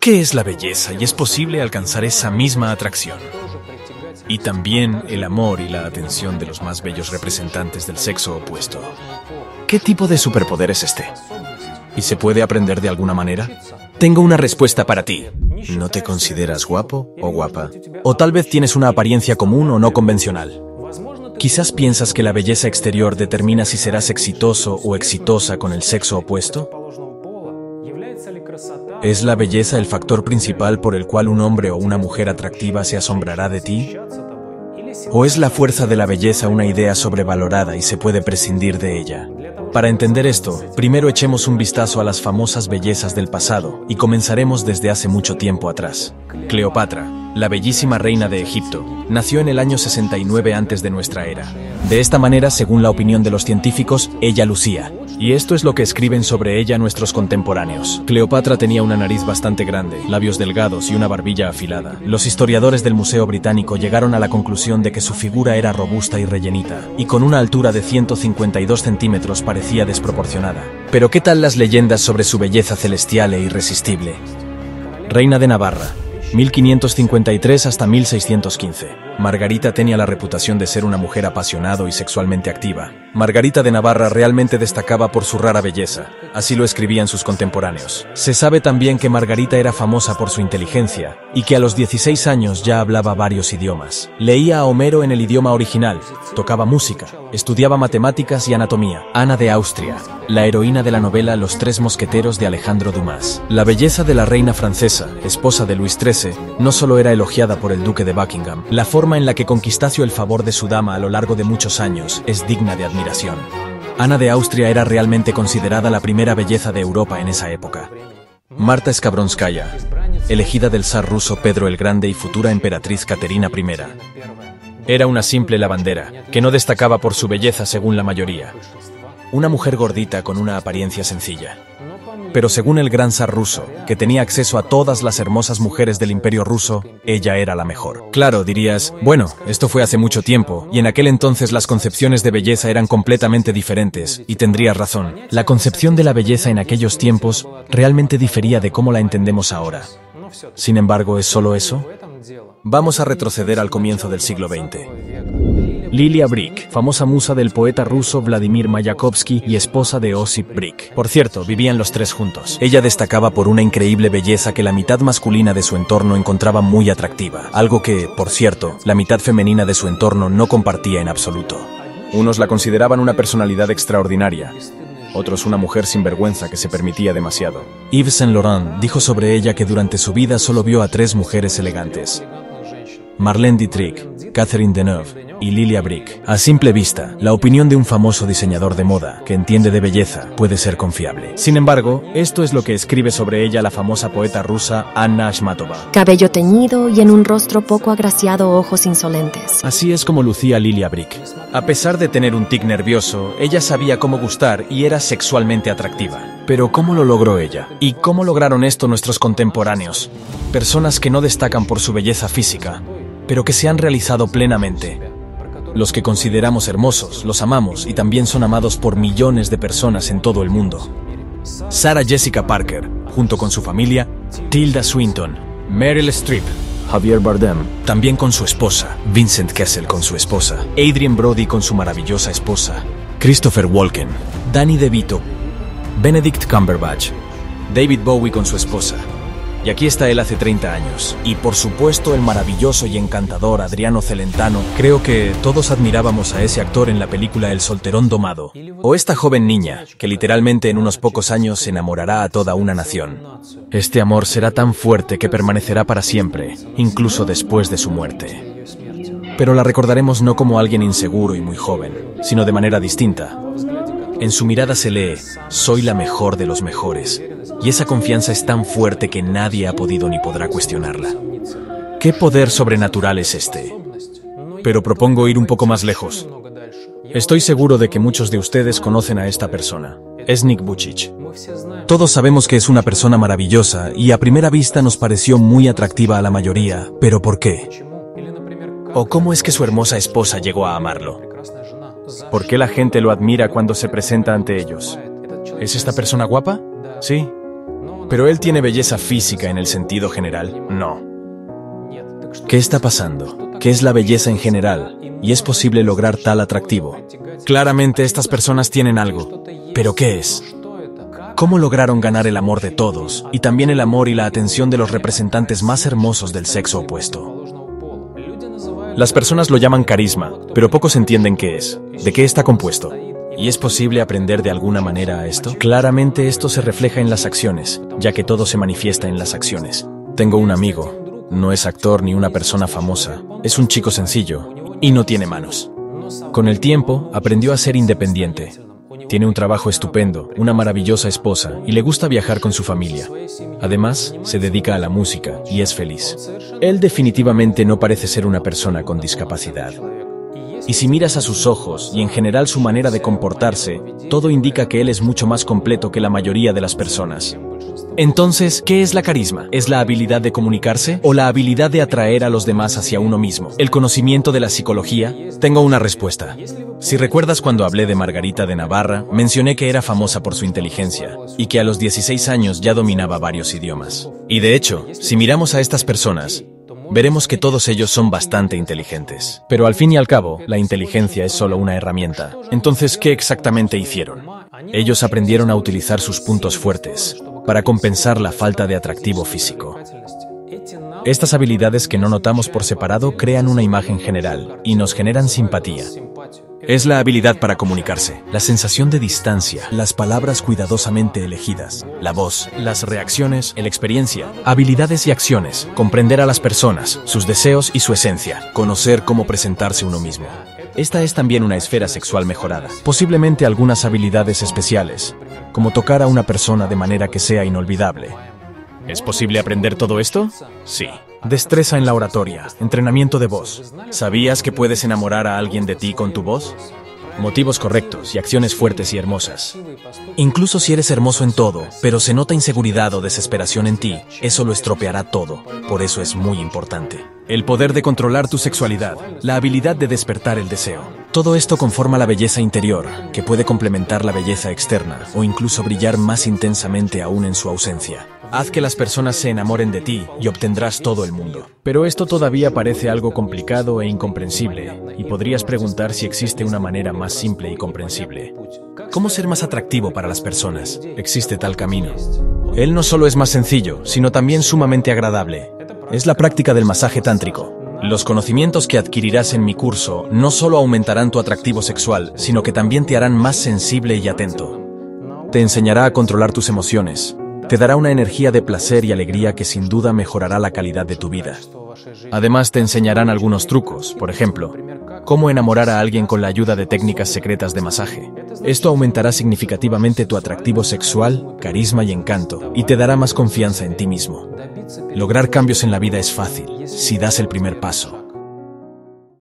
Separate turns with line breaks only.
¿Qué es la belleza? Y es posible alcanzar esa misma atracción. Y también el amor y la atención de los más bellos representantes del sexo opuesto. ¿Qué tipo de superpoder es este? ¿Y se puede aprender de alguna manera? Tengo una respuesta para ti. ¿No te consideras guapo o guapa? O tal vez tienes una apariencia común o no convencional. Quizás piensas que la belleza exterior determina si serás exitoso o exitosa con el sexo opuesto. ¿Es la belleza el factor principal por el cual un hombre o una mujer atractiva se asombrará de ti? ¿O es la fuerza de la belleza una idea sobrevalorada y se puede prescindir de ella? Para entender esto, primero echemos un vistazo a las famosas bellezas del pasado y comenzaremos desde hace mucho tiempo atrás. Cleopatra, la bellísima reina de Egipto, nació en el año 69 antes de nuestra era. De esta manera, según la opinión de los científicos, ella lucía. Y esto es lo que escriben sobre ella nuestros contemporáneos. Cleopatra tenía una nariz bastante grande, labios delgados y una barbilla afilada. Los historiadores del Museo Británico llegaron a la conclusión de que su figura era robusta y rellenita, y con una altura de 152 centímetros parecía desproporcionada. Pero ¿qué tal las leyendas sobre su belleza celestial e irresistible? Reina de Navarra, 1553 hasta 1615. Margarita tenía la reputación de ser una mujer apasionada y sexualmente activa. Margarita de Navarra realmente destacaba por su rara belleza, así lo escribían sus contemporáneos. Se sabe también que Margarita era famosa por su inteligencia, y que a los 16 años ya hablaba varios idiomas. Leía a Homero en el idioma original, tocaba música, estudiaba matemáticas y anatomía. Ana de Austria, la heroína de la novela Los Tres Mosqueteros de Alejandro Dumas. La belleza de la reina francesa, esposa de Luis XIII, no solo era elogiada por el duque de Buckingham, la forma en la que conquistó el favor de su dama a lo largo de muchos años es digna de admiración. Ana de Austria era realmente considerada la primera belleza de Europa en esa época. Marta Skabronskaya, elegida del zar ruso Pedro el Grande y futura emperatriz Caterina I. Era una simple lavandera, que no destacaba por su belleza según la mayoría. Una mujer gordita con una apariencia sencilla. Pero según el gran zar ruso, que tenía acceso a todas las hermosas mujeres del imperio ruso, ella era la mejor. Claro, dirías, bueno, esto fue hace mucho tiempo, y en aquel entonces las concepciones de belleza eran completamente diferentes, y tendrías razón. La concepción de la belleza en aquellos tiempos realmente difería de cómo la entendemos ahora. Sin embargo, ¿es solo eso? Vamos a retroceder al comienzo del siglo XX. Lilia Brick, famosa musa del poeta ruso Vladimir Mayakovsky y esposa de Osip Brick. Por cierto, vivían los tres juntos. Ella destacaba por una increíble belleza que la mitad masculina de su entorno encontraba muy atractiva, algo que, por cierto, la mitad femenina de su entorno no compartía en absoluto. Unos la consideraban una personalidad extraordinaria, otros una mujer sin vergüenza que se permitía demasiado. Yves Saint Laurent dijo sobre ella que durante su vida solo vio a tres mujeres elegantes: Marlene Dietrich, Catherine Deneuve y Lilia Brick. A simple vista, la opinión de un famoso diseñador de moda que entiende de belleza puede ser confiable. Sin embargo, esto es lo que escribe sobre ella la famosa poeta rusa Anna Akhmatova.
Cabello teñido y en un rostro poco agraciado ojos insolentes.
Así es como lucía Lilia Brick. A pesar de tener un tic nervioso, ella sabía cómo gustar y era sexualmente atractiva. Pero ¿cómo lo logró ella? ¿Y cómo lograron esto nuestros contemporáneos? Personas que no destacan por su belleza física, pero que se han realizado plenamente. Los que consideramos hermosos, los amamos y también son amados por millones de personas en todo el mundo. Sarah Jessica Parker, junto con su familia, Tilda Swinton, Meryl Streep, Javier Bardem, también con su esposa, Vincent Kessel con su esposa, Adrien Brody con su maravillosa esposa, Christopher Walken, Danny DeVito, Benedict Cumberbatch, David Bowie con su esposa. Y aquí está él hace 30 años. Y por supuesto el maravilloso y encantador Adriano Celentano. Creo que todos admirábamos a ese actor en la película El solterón domado. O esta joven niña, que literalmente en unos pocos años se enamorará a toda una nación. Este amor será tan fuerte que permanecerá para siempre, incluso después de su muerte. Pero la recordaremos no como alguien inseguro y muy joven, sino de manera distinta. En su mirada se lee, soy la mejor de los mejores. Y esa confianza es tan fuerte que nadie ha podido ni podrá cuestionarla. ¿Qué poder sobrenatural es este? Pero propongo ir un poco más lejos. Estoy seguro de que muchos de ustedes conocen a esta persona. Es Nick Vujicic. Todos sabemos que es una persona maravillosa y a primera vista nos pareció muy atractiva a la mayoría. ¿Pero por qué? ¿O cómo es que su hermosa esposa llegó a amarlo? ¿Por qué la gente lo admira cuando se presenta ante ellos? ¿Es esta persona guapa? Sí. Pero él tiene belleza física en el sentido general. No. ¿Qué está pasando? ¿Qué es la belleza en general? ¿Y es posible lograr tal atractivo? Claramente estas personas tienen algo. ¿Pero qué es? ¿Cómo lograron ganar el amor de todos, y también el amor y la atención de los representantes más hermosos del sexo opuesto? Las personas lo llaman carisma, pero pocos entienden qué es, de qué está compuesto. ¿Y es posible aprender de alguna manera a esto? Claramente esto se refleja en las acciones, ya que todo se manifiesta en las acciones. Tengo un amigo, no es actor ni una persona famosa, es un chico sencillo y no tiene manos. Con el tiempo, aprendió a ser independiente. Tiene un trabajo estupendo, una maravillosa esposa y le gusta viajar con su familia. Además, se dedica a la música y es feliz. Él definitivamente no parece ser una persona con discapacidad. Y si miras a sus ojos y en general su manera de comportarse, todo indica que él es mucho más completo que la mayoría de las personas. Entonces, ¿qué es la carisma? ¿Es la habilidad de comunicarse o la habilidad de atraer a los demás hacia uno mismo? ¿El conocimiento de la psicología? Tengo una respuesta. Si recuerdas cuando hablé de Margarita de Navarra, mencioné que era famosa por su inteligencia y que a los 16 años ya dominaba varios idiomas. Y de hecho, si miramos a estas personas, veremos que todos ellos son bastante inteligentes. Pero al fin y al cabo, la inteligencia es solo una herramienta. Entonces, ¿qué exactamente hicieron? Ellos aprendieron a utilizar sus puntos fuertes para compensar la falta de atractivo físico. Estas habilidades que no notamos por separado crean una imagen general y nos generan simpatía. Es la habilidad para comunicarse, la sensación de distancia, las palabras cuidadosamente elegidas, la voz, las reacciones, la experiencia, habilidades y acciones, comprender a las personas, sus deseos y su esencia, conocer cómo presentarse uno mismo. Esta es también una esfera sexual mejorada. Posiblemente algunas habilidades especiales, como tocar a una persona de manera que sea inolvidable. ¿Es posible aprender todo esto? Sí. Destreza en la oratoria, entrenamiento de voz. ¿Sabías que puedes enamorar a alguien de ti con tu voz? Motivos correctos y acciones fuertes y hermosas. Incluso si eres hermoso en todo, pero se nota inseguridad o desesperación en ti, eso lo estropeará todo. Por eso es muy importante. El poder de controlar tu sexualidad, la habilidad de despertar el deseo. Todo esto conforma la belleza interior, que puede complementar la belleza externa o incluso brillar más intensamente aún en su ausencia. Haz que las personas se enamoren de ti y obtendrás todo el mundo. Pero esto todavía parece algo complicado e incomprensible, y podrías preguntar si existe una manera más simple y comprensible. ¿Cómo ser más atractivo para las personas? Existe tal camino. Él no solo es más sencillo, sino también sumamente agradable. Es la práctica del masaje tántrico. Los conocimientos que adquirirás en mi curso no solo aumentarán tu atractivo sexual, sino que también te harán más sensible y atento. Te enseñará a controlar tus emociones. Te dará una energía de placer y alegría que sin duda mejorará la calidad de tu vida. Además te enseñarán algunos trucos, por ejemplo, cómo enamorar a alguien con la ayuda de técnicas secretas de masaje. Esto aumentará significativamente tu atractivo sexual, carisma y encanto, y te dará más confianza en ti mismo. Lograr cambios en la vida es fácil, si das el primer paso.